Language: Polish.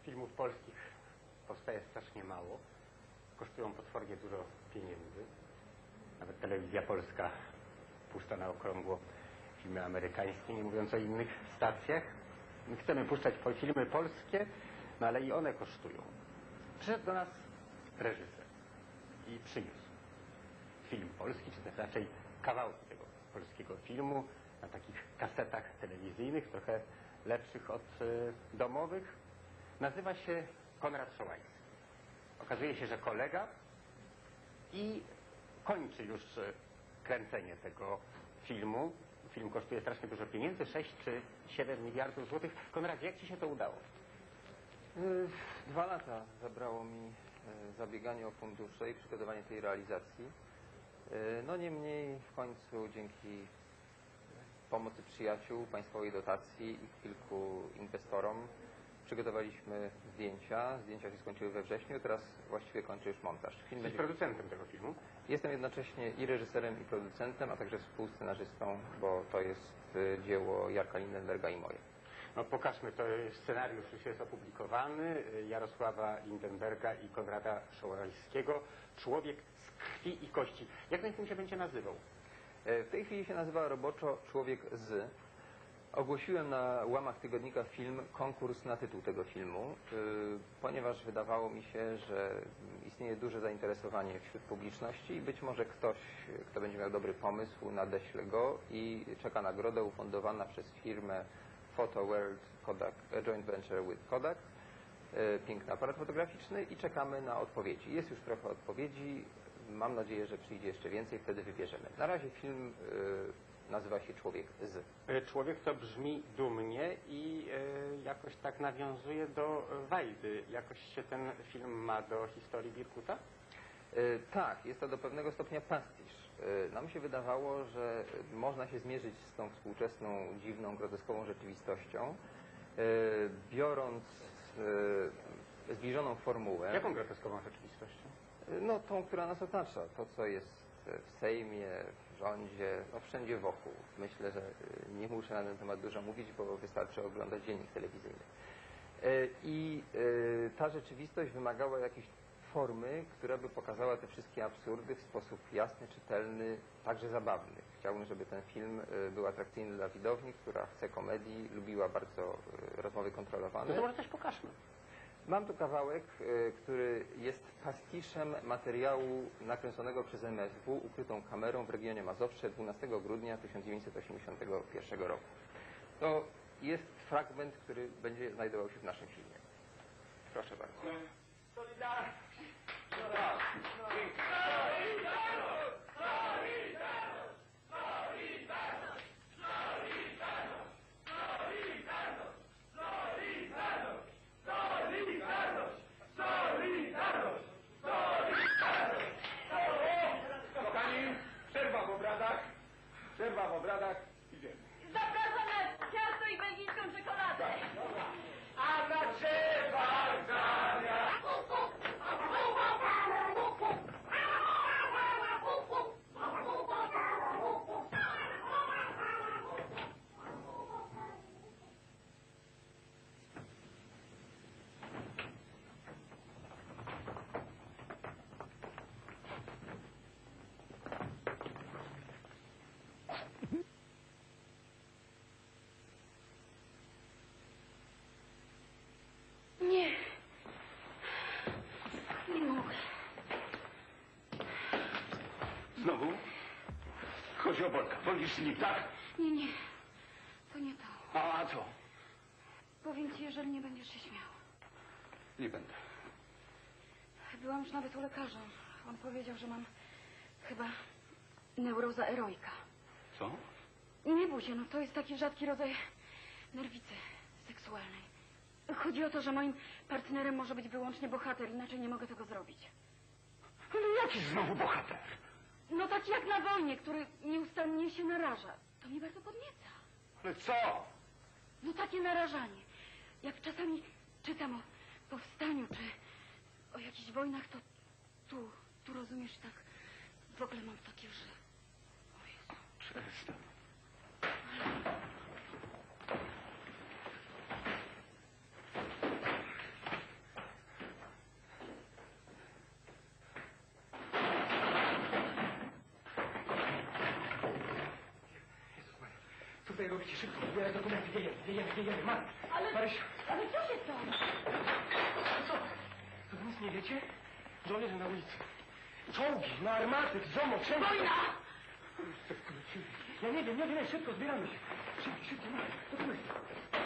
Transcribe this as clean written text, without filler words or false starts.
filmów polskich powstaje strasznie mało. Kosztują potwornie dużo pieniędzy. Nawet telewizja polska puszcza na okrągło filmy amerykańskie, nie mówiąc o innych stacjach. My chcemy puszczać filmy polskie, no ale i one kosztują. Przyszedł do nas reżyser i przyniósł film polski, czy też raczej kawałki tego polskiego filmu na takich kasetach telewizyjnych, trochę lepszych od domowych. Nazywa się Konrad Szołański. Okazuje się, że kolega i kończy już kręcenie tego filmu. Film kosztuje strasznie dużo pieniędzy, 6 czy 7 miliardów złotych. Konrad, jak ci się to udało? 2 lata zabrało mi zabieganie o fundusze i przygotowanie tej realizacji. No niemniej w końcu dzięki pomocy przyjaciół, państwowej dotacji i kilku inwestorom przygotowaliśmy zdjęcia. Zdjęcia się skończyły we wrześniu, teraz właściwie kończy już montaż. Film będzie producentem tego filmu? Jestem jednocześnie i reżyserem, i producentem, a także współscenarzystą, bo to jest dzieło Jarka Lindenberga i moje. No pokażmy, to scenariusz już jest opublikowany, Jarosława Lindenberga i Konrada Szołańskiego. Człowiek z krwi i kości. Jak ten film się będzie nazywał? W tej chwili się nazywa roboczo Człowiek z. Ogłosiłem na łamach tygodnika Film konkurs na tytuł tego filmu, ponieważ wydawało mi się, że istnieje duże zainteresowanie wśród publiczności i być może ktoś, kto będzie miał dobry pomysł, nadeśle go i czeka nagrodę ufundowana przez firmę Photo World Kodak, Joint Venture with Kodak. Piękny aparat fotograficzny i czekamy na odpowiedzi. Jest już trochę odpowiedzi, mam nadzieję, że przyjdzie jeszcze więcej, wtedy wybierzemy. Na razie film nazywa się Człowiek z. Człowiek to brzmi dumnie i jakoś tak nawiązuje do Wajdy. Jakoś się ten film ma do historii Birkuta? Tak, jest to do pewnego stopnia pastisz. Nam się wydawało, że można się zmierzyć z tą współczesną, dziwną, groteskową rzeczywistością, biorąc zbliżoną formułę. Jaką groteskową rzeczywistością? No tą, która nas otacza. To, co jest w Sejmie, w rządzie, no wszędzie wokół. Myślę, że nie muszę na ten temat dużo mówić, bo wystarczy oglądać dziennik telewizyjny. I ta rzeczywistość wymagała jakiejś formy, która by pokazała te wszystkie absurdy w sposób jasny, czytelny, także zabawny. Chciałbym, żeby ten film był atrakcyjny dla widowni, która chce komedii, lubiła bardzo rozmowy kontrolowane. No to może coś pokażmy. Mam tu kawałek, który jest pastiszem materiału nakręconego przez MSW ukrytą kamerą w regionie Mazowsze 12 grudnia 1981 roku. To jest fragment, który będzie znajdował się w naszym filmie. Proszę bardzo. Solidarność! Kochani, przerwa w obradach, idziemy. Zapraszam na ciasto i belgijską czekoladę. A na drzewach zamiast... Nie. Nie mogę. Znowu? Chodzi o Bolka. Wolisz silnik, tak? Nie. To nie to. A co? Powiem ci, jeżeli nie będziesz się śmiał. Nie będę. Byłam już nawet u lekarza. On powiedział, że mam chyba neuroza eroika. Co? Nie bój się, no to jest taki rzadki rodzaj nerwicy seksualnej. Chodzi o to, że moim partnerem może być wyłącznie bohater, inaczej nie mogę tego zrobić. Ale jaki znowu bohater? No taki jak na wojnie, który nieustannie się naraża. To mnie bardzo podnieca. Ale co? No takie narażanie. Jak czasami czytam o powstaniu, czy o jakichś wojnach, to tu rozumiesz, tak w ogóle mam takie, że... O Jezu. Przestań. Co tutaj robicie? Szybko, zbieraj dokumenty, wiejemy. Ale... Marysiu, Ale co się stało? co? To wy nic nie wiecie? Żołnierze na ulicy. Czołgi, na armaty, w ZOMO, wszędzie. Wojna! Ja nie wiem, szybko, zbieramy się. Szybko, dokumenty.